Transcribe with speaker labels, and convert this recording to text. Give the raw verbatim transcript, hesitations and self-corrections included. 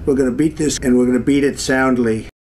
Speaker 1: We're going to beat this, and we're going to beat it soundly.